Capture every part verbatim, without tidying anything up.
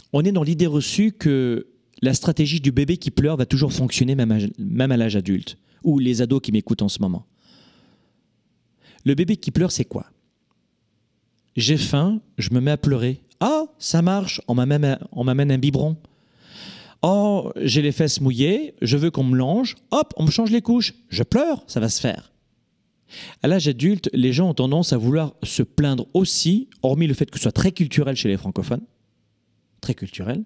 on est dans l'idée reçue que la stratégie du bébé qui pleure va toujours fonctionner même à, même à l'âge adulte, ou les ados qui m'écoutent en ce moment. Le bébé qui pleure, c'est quoi? J'ai faim, je me mets à pleurer. Ah, ça marche, on m'amène, on m'amène un biberon. Oh, j'ai les fesses mouillées, je veux qu'on me longe. Hop, on me change les couches. Je pleure, ça va se faire. À l'âge adulte, les gens ont tendance à vouloir se plaindre aussi, hormis le fait que ce soit très culturel chez les francophones. Très culturel.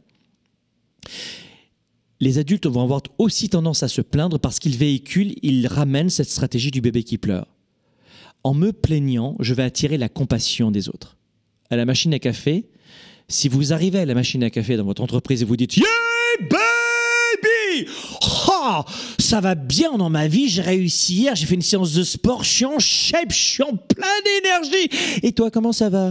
Les adultes vont avoir aussi tendance à se plaindre parce qu'ils véhiculent, ils ramènent cette stratégie du bébé qui pleure. En me plaignant, je vais attirer la compassion des autres. À la machine à café, si vous arrivez à la machine à café dans votre entreprise et vous dites « Yeah, baby! Oh, ça va bien dans ma vie, j'ai réussi hier, j'ai fait une séance de sport, je suis en shape, je suis en plein d'énergie. Et toi, comment ça va ?»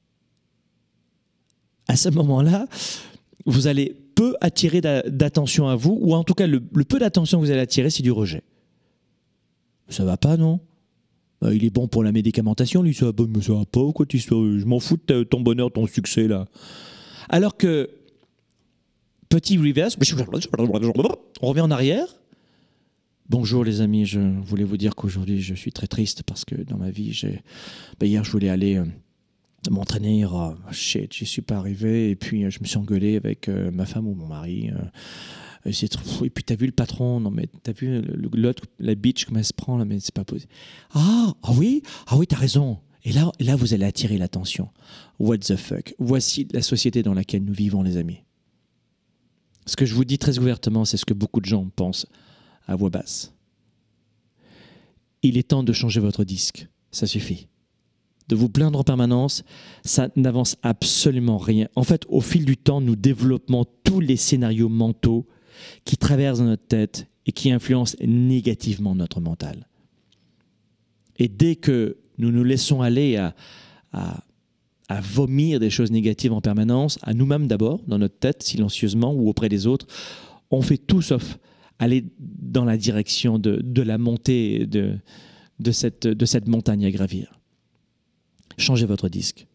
À ce moment-là, vous allez peu attirer d'attention à vous, ou en tout cas, le, le peu d'attention que vous allez attirer, c'est du rejet. Ça va pas, non? Euh, il est bon pour la médicamentation, lui, ça va pas, mais ça va pas, ou quoi, tu sais, je m'en fous de ton bonheur, ton succès, là. Alors que, petit reverse, on revient en arrière. Bonjour les amis, je voulais vous dire qu'aujourd'hui, je suis très triste parce que dans ma vie, j'ai... Ben, hier, je voulais aller... Euh, m'entraîner, oh, shit, j'y suis pas arrivé, et puis euh, je me suis engueulé avec euh, ma femme ou mon mari. Euh, et, trop... et puis t'as vu le patron, non mais t'as vu l'autre, la bitch, comment elle se prend là, mais c'est pas possible. Ah, ah oui, ah oui, t'as raison. Et là, là, vous allez attirer l'attention. What the fuck? Voici la société dans laquelle nous vivons, les amis. Ce que je vous dis très ouvertement, c'est ce que beaucoup de gens pensent à voix basse. Il est temps de changer votre disque. Ça suffit. De vous plaindre en permanence, ça n'avance absolument rien. En fait, au fil du temps, nous développons tous les scénarios mentaux qui traversent dans notre tête et qui influencent négativement notre mental. Et dès que nous nous laissons aller à, à, à vomir des choses négatives en permanence, à nous-mêmes d'abord, dans notre tête, silencieusement ou auprès des autres, on fait tout sauf aller dans la direction de, de la montée de, de, cette, de cette montagne à gravir. Changez votre disque.